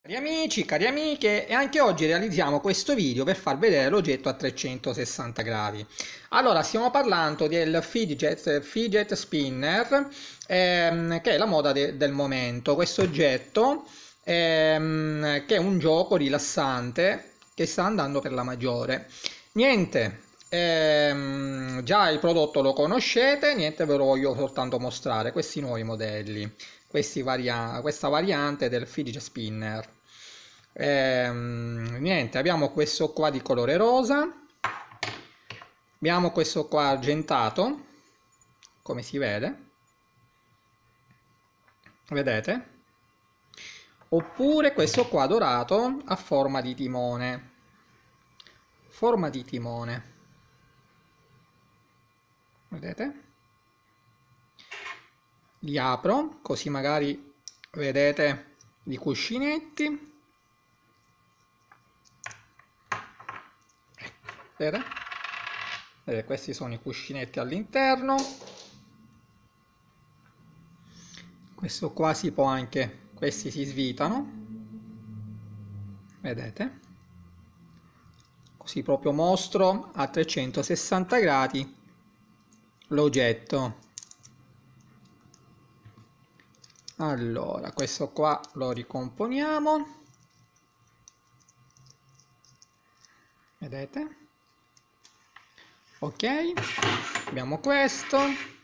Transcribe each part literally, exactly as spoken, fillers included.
Cari amici, cari amiche, e anche oggi realizziamo questo video per far vedere l'oggetto a trecentosessanta gradi. Allora, stiamo parlando del fidget, fidget spinner, ehm, che è la moda de, del momento. Questo oggetto, ehm, che è un gioco rilassante che sta andando per la maggiore. Niente, ehm, già il prodotto lo conoscete, niente, ve lo voglio soltanto mostrare questi nuovi modelli. Questi varia questa variante del fidget spinner. Ehm, niente, abbiamo questo qua di colore rosa, abbiamo questo qua argentato, come si vede, vedete? Oppure questo qua dorato a forma di timone, forma di timone, vedete? Li apro così magari vedete i cuscinetti. Vedete? Vedete, questi sono i cuscinetti all'interno. Questo qua si può anche, questi si svitano, vedete? Così proprio mostro a trecentosessanta gradi l'oggetto. Allora, questo qua lo ricomponiamo, vedete? Ok, abbiamo questo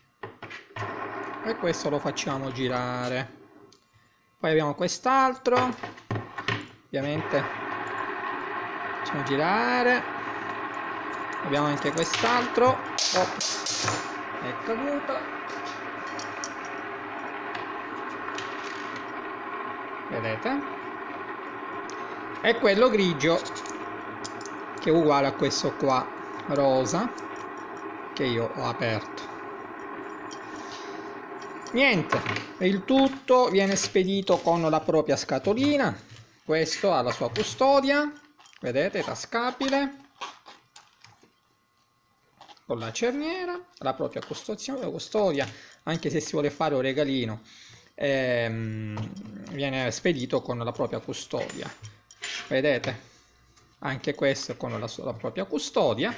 e questo lo facciamo girare. Poi abbiamo quest'altro, ovviamente facciamo girare. Abbiamo anche quest'altro. Ops, è caduto. Vedete? E quello grigio che è uguale a questo qua rosa che io ho aperto. Niente, il tutto viene spedito con la propria scatolina. Questo ha la sua custodia, vedete, tascabile, con la cerniera, la propria custodia, anche se si vuole fare un regalino, ehm, viene spedito con la propria custodia, vedete, anche questo con la sua la propria custodia.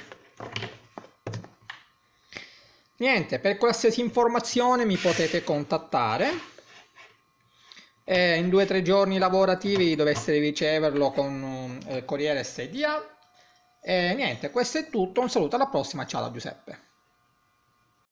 Niente, per qualsiasi informazione mi potete contattare, e in due o tre giorni lavorativi dovreste riceverlo con il corriere S D A. E niente, questo è tutto, un saluto, alla prossima, ciao da Giuseppe.